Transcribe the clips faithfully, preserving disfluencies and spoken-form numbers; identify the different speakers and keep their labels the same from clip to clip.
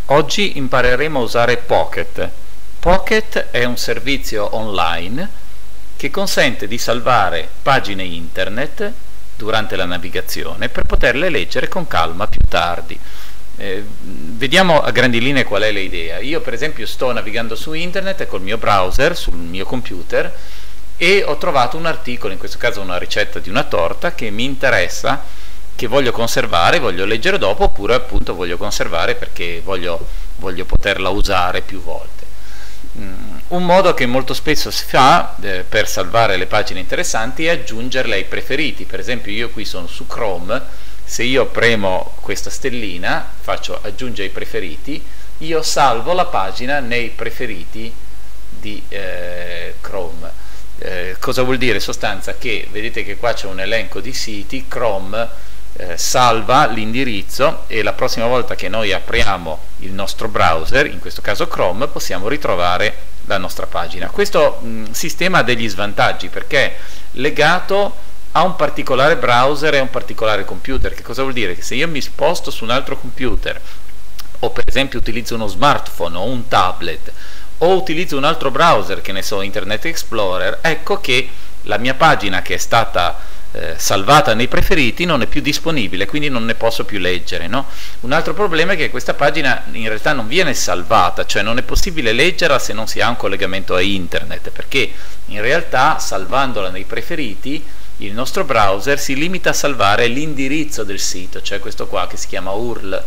Speaker 1: Oggi impareremo a usare Pocket. Pocket è un servizio online che consente di salvare pagine internet durante la navigazione per poterle leggere con calma più tardi. Eh, vediamo a grandi linee qual è l'idea. Io per esempio sto navigando su internet col mio browser sul mio computer e ho trovato un articolo, in questo caso una ricetta di una torta che mi interessa, che voglio conservare, voglio leggere dopo, oppure appunto voglio conservare perché voglio, voglio poterla usare più volte. Mm, un modo che molto spesso si fa eh, per salvare le pagine interessanti è aggiungerle ai preferiti. Per esempio io qui sono su Chrome, se io premo questa stellina, faccio aggiungi ai preferiti, io salvo la pagina nei preferiti di eh, Chrome. Eh, cosa vuol dire? In sostanza che vedete che qua c'è un elenco di siti, Chrome Eh, salva l'indirizzo e la prossima volta che noi apriamo il nostro browser, in questo caso Chrome, possiamo ritrovare la nostra pagina. Questo mh, sistema ha degli svantaggi perché è legato a un particolare browser e a un particolare computer. Che cosa vuol dire? Che se io mi sposto su un altro computer o per esempio utilizzo uno smartphone o un tablet o utilizzo un altro browser, che ne so, Internet Explorer, ecco che la mia pagina che è stata Eh, salvata nei preferiti non è più disponibile, quindi non ne posso più leggere, no? Un altro problema è che questa pagina in realtà non viene salvata, cioè non è possibile leggerla se non si ha un collegamento a internet, perché in realtà salvandola nei preferiti il nostro browser si limita a salvare l'indirizzo del sito, cioè questo qua che si chiama U R L.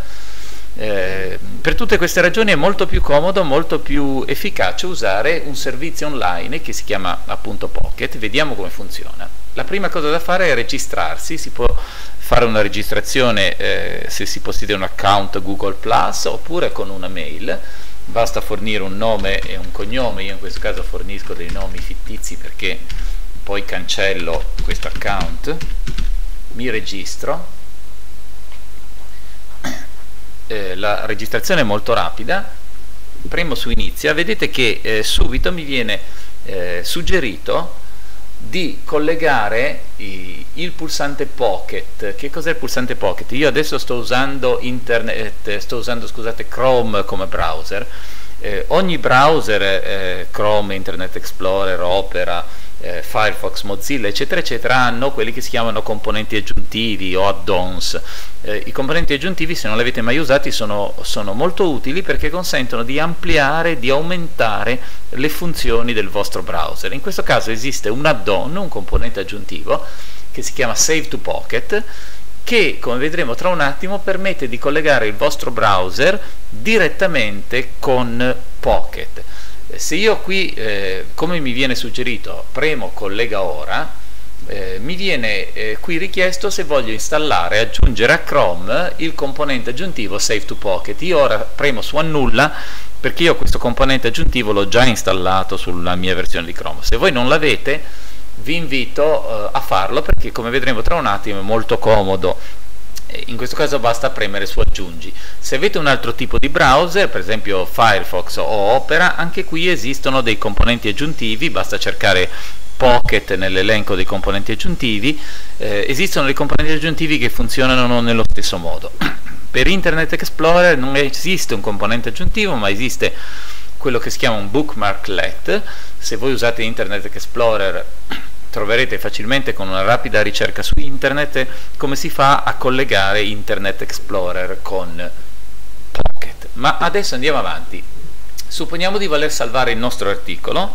Speaker 1: Eh, per tutte queste ragioni è molto più comodo, molto più efficace usare un servizio online che si chiama appunto Pocket. Vediamo come funziona. La prima cosa da fare è registrarsi. Si può fare una registrazione eh, se si possiede un account Google Plus oppure con una mail. Basta fornire un nome e un cognome. Io in questo caso fornisco dei nomi fittizi perché poi cancello questo account, mi registro. Eh, la registrazione è molto rapida, premo su inizia, vedete che eh, subito mi viene eh, suggerito di collegare i, il pulsante Pocket. Che cos'è il pulsante Pocket? Io adesso sto usando internet, sto usando scusate Chrome come browser. Eh, ogni browser, eh, Chrome, Internet Explorer, Opera, eh, Firefox, Mozilla eccetera eccetera, hanno quelli che si chiamano componenti aggiuntivi o add-ons. Eh, i componenti aggiuntivi, se non li avete mai usati, sono, sono molto utili perché consentono di ampliare, di aumentare le funzioni del vostro browser. In questo caso esiste un add-on, un componente aggiuntivo che si chiama Save to Pocket, che come vedremo tra un attimo permette di collegare il vostro browser direttamente con Pocket. Se io qui, eh, come mi viene suggerito, premo collega ora, eh, mi viene eh, qui richiesto se voglio installare, aggiungere a Chrome il componente aggiuntivo Save to Pocket. Io ora premo su annulla perché io questo componente aggiuntivo l'ho già installato sulla mia versione di Chrome. Se voi non l'avete, vi invito uh, a farlo perché come vedremo tra un attimo è molto comodo. In questo caso basta premere su aggiungi. Se avete un altro tipo di browser, per esempio Firefox o Opera, anche qui esistono dei componenti aggiuntivi, basta cercare Pocket nell'elenco dei componenti aggiuntivi. Eh, esistono dei componenti aggiuntivi che funzionano nello stesso modo. Per Internet Explorer non esiste un componente aggiuntivo, ma esiste quello che si chiama un bookmarklet. Se voi usate Internet Explorer troverete facilmente con una rapida ricerca su internet come si fa a collegare Internet Explorer con Pocket. Ma adesso andiamo avanti. Supponiamo di voler salvare il nostro articolo,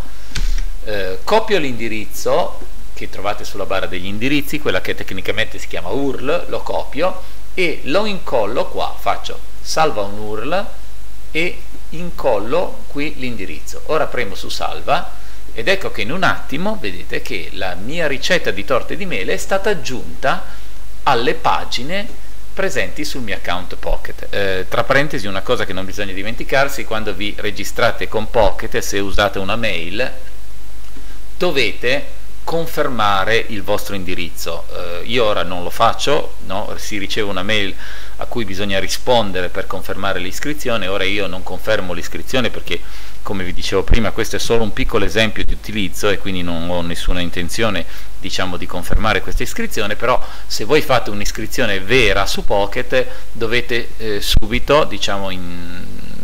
Speaker 1: eh, copio l'indirizzo che trovate sulla barra degli indirizzi, quella che tecnicamente si chiama U R L, lo copio e lo incollo qua, faccio salva un U R L e incollo qui l'indirizzo. Ora premo su salva ed ecco che in un attimo vedete che la mia ricetta di torte di mele è stata aggiunta alle pagine presenti sul mio account Pocket. Eh, tra parentesi, una cosa che non bisogna dimenticarsi: quando vi registrate con Pocket e se usate una mail dovete confermare il vostro indirizzo. Eh, io ora non lo faccio, no? Si riceve una mail a cui bisogna rispondere per confermare l'iscrizione. Ora io non confermo l'iscrizione perché, come vi dicevo prima, questo è solo un piccolo esempio di utilizzo e quindi non ho nessuna intenzione, diciamo, di confermare questa iscrizione. Però se voi fate un'iscrizione vera su Pocket dovete eh, subito, diciamo, in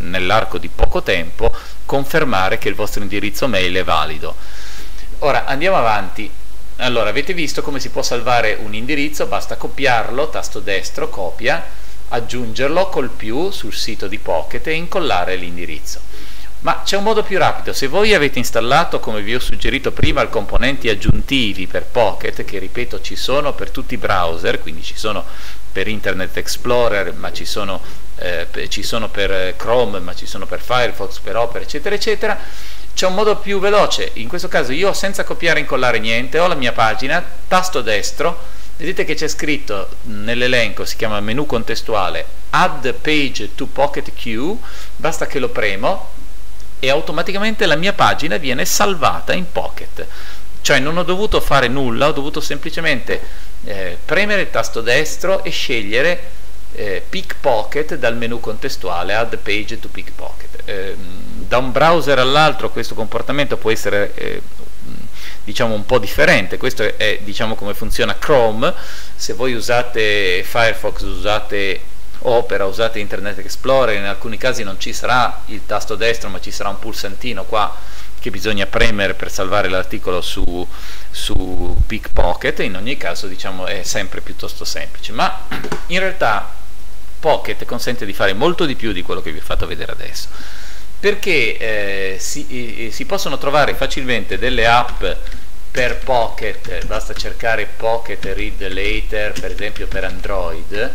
Speaker 1: nell'arco di poco tempo confermare che il vostro indirizzo mail è valido. Ora andiamo avanti. Allora, avete visto come si può salvare un indirizzo? Basta copiarlo, tasto destro, copia, aggiungerlo col più sul sito di Pocket e incollare l'indirizzo. Ma c'è un modo più rapido. Se voi avete installato, come vi ho suggerito prima, i componenti aggiuntivi per Pocket, che ripeto ci sono per tutti i browser, quindi ci sono per Internet Explorer, ma ci sono, eh, ci sono per Chrome, ma ci sono per Firefox, per Opera, eccetera, eccetera, c'è un modo più veloce. In questo caso io, senza copiare e incollare niente, ho la mia pagina, tasto destro, vedete che c'è scritto nell'elenco, si chiama menu contestuale, Add Page to Pocket Queue, basta che lo premo e automaticamente la mia pagina viene salvata in Pocket. Cioè non ho dovuto fare nulla, ho dovuto semplicemente eh, premere il tasto destro e scegliere eh, Pickpocket dal menu contestuale, Add Page to Pickpocket. Eh, da un browser all'altro questo comportamento può essere eh, diciamo un po' differente. Questo è, è diciamo come funziona Chrome. Se voi usate Firefox, usate Opera, usate Internet Explorer, in alcuni casi non ci sarà il tasto destro ma ci sarà un pulsantino qua che bisogna premere per salvare l'articolo su, su Pickpocket. In ogni caso diciamo è sempre piuttosto semplice, ma in realtà Pocket consente di fare molto di più di quello che vi ho fatto vedere adesso, perché eh, si, eh, si possono trovare facilmente delle app per Pocket. Basta cercare Pocket Read Later per esempio per Android.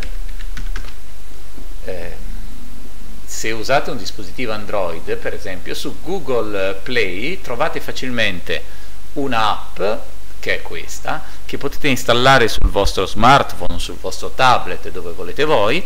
Speaker 1: Eh, se usate un dispositivo Android, per esempio su Google Play trovate facilmente un'app che è questa, che potete installare sul vostro smartphone, sul vostro tablet, dove volete voi,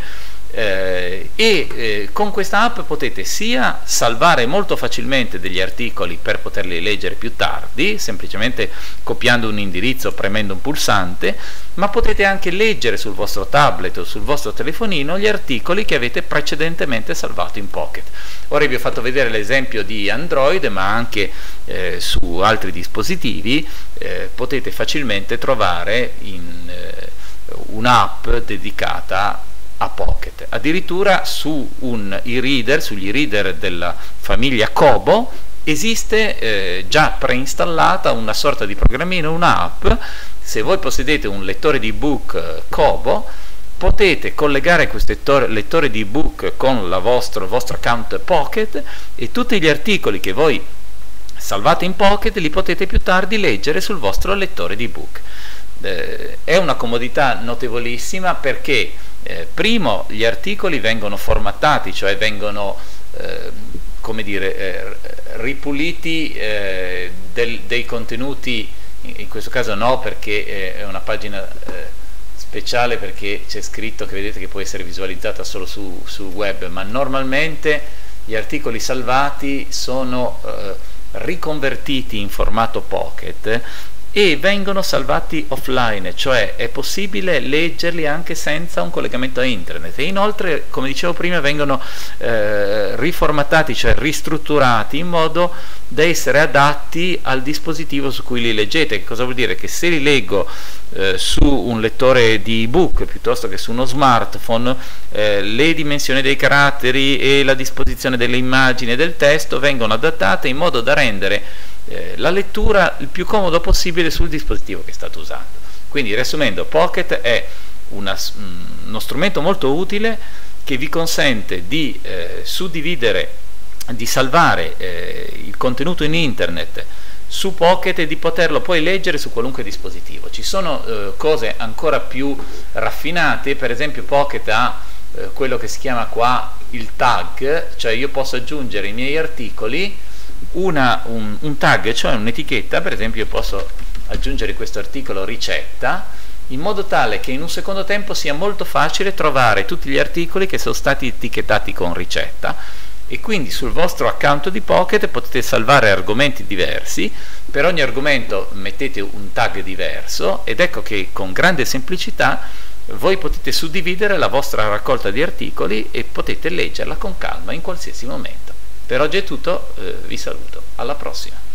Speaker 1: eh, e eh, con questa app potete sia salvare molto facilmente degli articoli per poterli leggere più tardi, semplicemente copiando un indirizzo o premendo un pulsante, ma potete anche leggere sul vostro tablet o sul vostro telefonino gli articoli che avete precedentemente salvato in Pocket. Ora vi ho fatto vedere l'esempio di Android, ma anche eh, su altri dispositivi eh, potete facilmente trovare in, eh, un'app dedicata a Pocket. Addirittura su un e-reader, sugli e-reader della famiglia Kobo, esiste eh, già preinstallata una sorta di programmino, un'app. Se voi possedete un lettore di ebook eh, Kobo, potete collegare questo lettore, lettore di ebook con la vostro, il vostro account Pocket, e tutti gli articoli che voi salvate in Pocket li potete più tardi leggere sul vostro lettore di ebook. Eh, è una comodità notevolissima, perché eh, primo gli articoli vengono formattati, cioè vengono eh, come dire, eh, ripuliti eh, del, dei contenuti. In questo caso no, perché è una pagina eh, speciale, perché c'è scritto che vedete che può essere visualizzata solo su, sul web, ma normalmente gli articoli salvati sono eh, riconvertiti in formato Pocket e vengono salvati offline, cioè è possibile leggerli anche senza un collegamento a internet, e inoltre, come dicevo prima, vengono eh, riformattati, cioè ristrutturati in modo da essere adatti al dispositivo su cui li leggete. Che cosa vuol dire? Che se li leggo eh, su un lettore di ebook piuttosto che su uno smartphone, eh, le dimensioni dei caratteri e la disposizione delle immagini e del testo vengono adattate in modo da rendere Eh, la lettura il più comodo possibile sul dispositivo che state usando. Quindi, riassumendo, Pocket è una, uno strumento molto utile che vi consente di eh, suddividere, di salvare eh, il contenuto in internet su Pocket e di poterlo poi leggere su qualunque dispositivo. Ci sono eh, cose ancora più raffinate. Per esempio Pocket ha eh, quello che si chiama qua il tag, cioè io posso aggiungere ai miei articoli Una, un, un tag, cioè un'etichetta. Per esempio io posso aggiungere questo articolo ricetta, in modo tale che in un secondo tempo sia molto facile trovare tutti gli articoli che sono stati etichettati con ricetta, e quindi sul vostro account di Pocket potete salvare argomenti diversi. Per ogni argomento mettete un tag diverso, ed ecco che con grande semplicità voi potete suddividere la vostra raccolta di articoli e potete leggerla con calma in qualsiasi momento. Per oggi è tutto, eh, vi saluto, alla prossima.